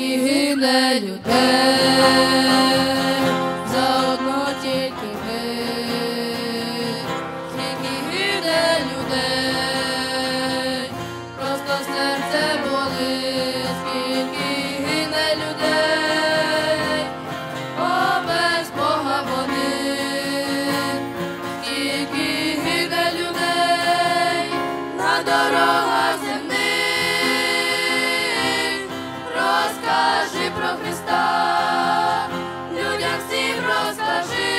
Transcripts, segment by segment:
скільки гине людей, за одну тільки мить, скільки гине людей, просто серце болить, скільки гине людей, о, без Бога вони, скільки гине людей на дорогах земних. Розкажи про Христа, людям всім розкажи,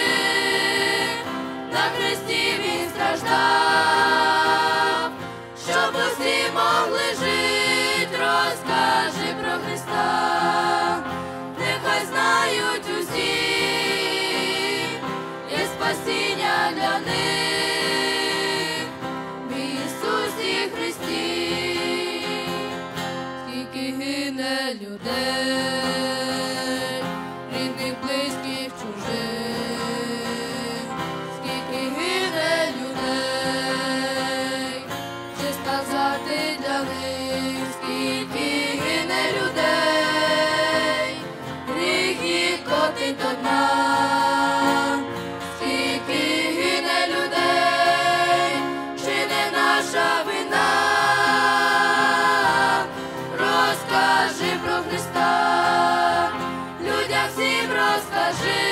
на хресті Він страждав, щоб усі могли жить. Розкажи про Христа, нехай знають усі, є спасіння для них в Ісусі Христі. Скільки гине людей, рідних, близьких, чужих, скільки гине людей, чи сказати для них, скільки гине людей, гріх їх котить до дна, скільки гине людей, чи не наша вина. Розкажи про Христа, людям всім розкажи,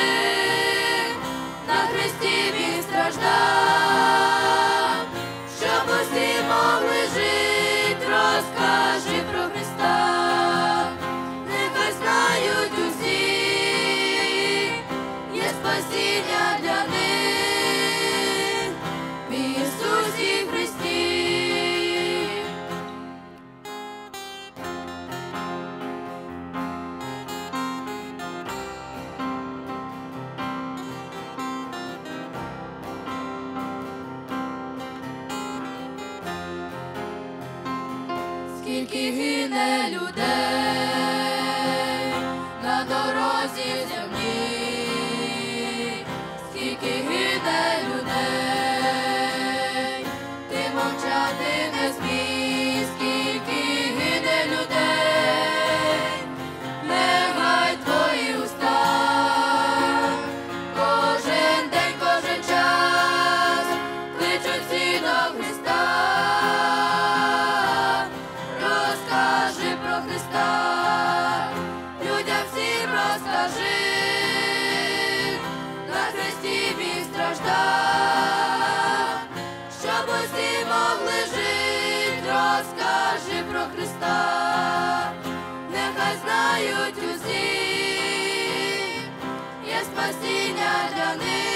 на хресті Він страждав, щоб усі могли жить. Розкажи про Христа, нехай знають усі, є спасіння для них в Ісусі Христі. Скільки гине людей на дорозі земній, скільки гине людей, ти мовчати не змій, скільки гине людей, нехай твої уста кожен день, кожен час кличуть всі до Христа. Розкажи про Христа, людям всім розкажи, на хресті Він страждав, щоб усі могли жить. Розкажи про Христа, нехай знають усі, є спасіння для них.